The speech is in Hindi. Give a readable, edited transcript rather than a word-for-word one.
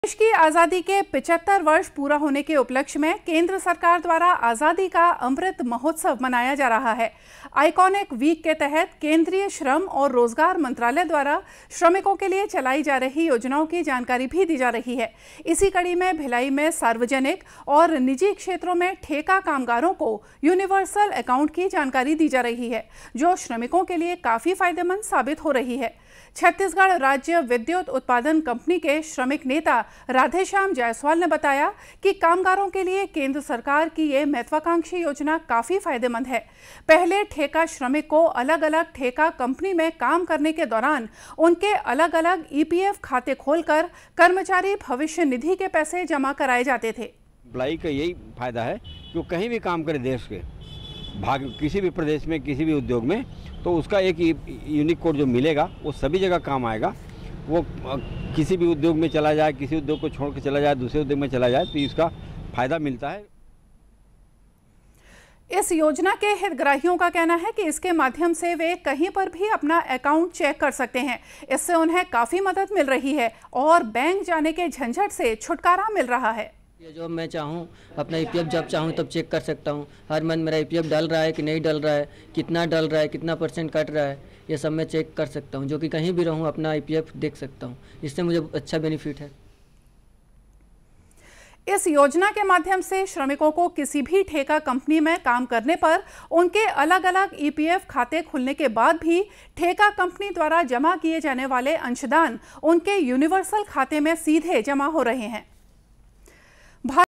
देश की आज़ादी के 75 वर्ष पूरा होने के उपलक्ष्य में केंद्र सरकार द्वारा आज़ादी का अमृत महोत्सव मनाया जा रहा है। आइकॉनिक वीक के तहत केंद्रीय श्रम और रोजगार मंत्रालय द्वारा श्रमिकों के लिए चलाई जा रही योजनाओं की जानकारी भी दी जा रही है। इसी कड़ी में भिलाई में सार्वजनिक और निजी क्षेत्रों में ठेका कामगारों को यूनिवर्सल अकाउंट की जानकारी दी जा रही है, जो श्रमिकों के लिए काफ़ी फायदेमंद साबित हो रही है। छत्तीसगढ़ राज्य विद्युत उत्पादन कंपनी के श्रमिक नेता राधेश्याम जायसवाल ने बताया कि कामगारों के लिए केंद्र सरकार की ये महत्वाकांक्षी योजना काफ़ी फायदेमंद है। पहले ठेका श्रमिक को अलग अलग ठेका कंपनी में काम करने के दौरान उनके अलग अलग ईपीएफ खाते खोलकर कर्मचारी भविष्य निधि के पैसे जमा कराए जाते थे। एम्प्लॉय का यही फायदा है कि वो कहीं भी काम करे देश के किसी भी प्रदेश में, किसी भी उद्योग में, तो उसका एक यूनिक कोड जो मिलेगा वो सभी जगह काम आएगा। वो किसी भी उद्योग में चला जाए, किसी उद्योग को छोड़ के चला जाए, दूसरे उद्योग में चला जाए, तो इसका फायदा मिलता है। इस योजना के हितग्राहियों का कहना है कि इसके माध्यम से वे कहीं पर भी अपना अकाउंट चेक कर सकते हैं। इससे उन्हें काफ़ी मदद मिल रही है और बैंक जाने के झंझट से छुटकारा मिल रहा है। ये जो मैं चाहूँ अपना ईपीएफ जब चाहूँ तब चेक कर सकता हूँ। हर मंथ मेरा ईपीएफ डल रहा है कि नहीं डल रहा है, कितना डल रहा है, कितना % कट रहा है, ये सब मैं चेक कर सकता हूँ। जो कि कहीं भी रहूँ अपना ईपीएफ देख सकता हूँ। इससे मुझे अच्छा बेनिफिट है। इस योजना के माध्यम से श्रमिकों को किसी भी ठेका कंपनी में काम करने पर उनके अलग अलग ईपीएफ खाते खुलने के बाद भी ठेका कंपनी द्वारा जमा किए जाने वाले अंशदान उनके यूनिवर्सल खाते में सीधे जमा हो रहे हैं।